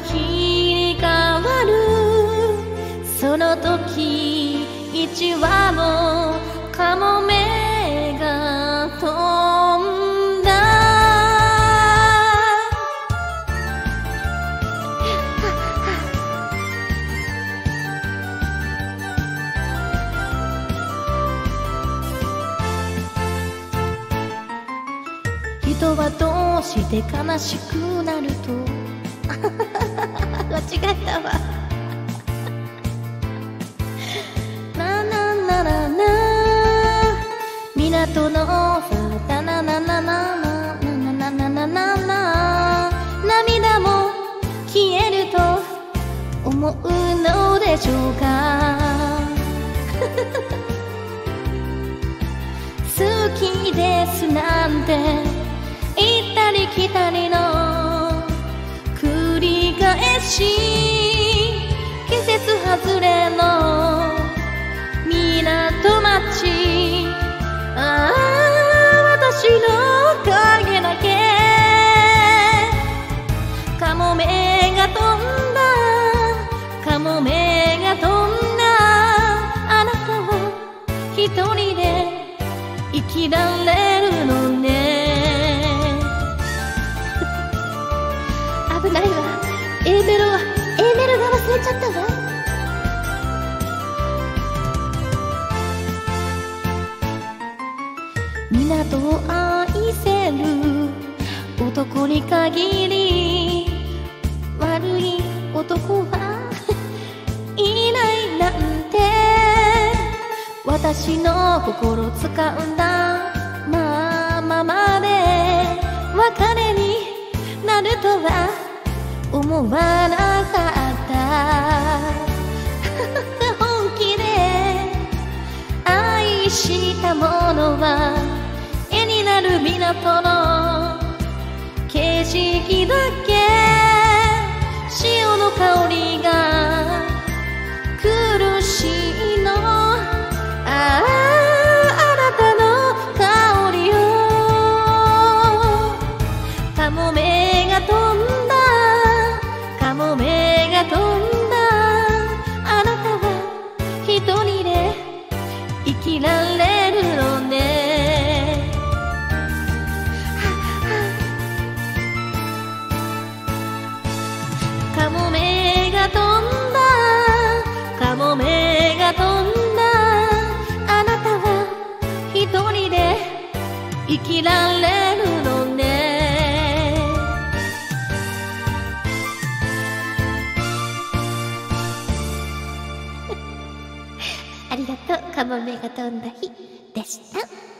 切り替わるその時、一羽のカモメが飛んだ。人はどうして悲しくなると間違えたわ。ななななな港のさだななななななななななな涙も消えると思うのでしょうか好きですなんて行ったり来たりの繰り返し、季節外れの港町、ああ私の影だけ。カモメが飛んだ、カモメが飛んだ、あなたは一人で生きられるのね。危ないわ、Aメロが忘れちゃったわ。港を愛せる男に限り悪い男はいないなんて。私の心使うんだままで別れになるとは思わなかった本気で愛したものは絵になる港の景色だけ。潮の香りが苦しいの、あなたの香りよ。カモメが飛んだ、カモメが飛んだ、あなたは一人で生きられるのね。カモメが飛んだ、カモメが飛んだ、あなたは一人で生きられるのね。ありがとう、カモメが飛んだ日でした。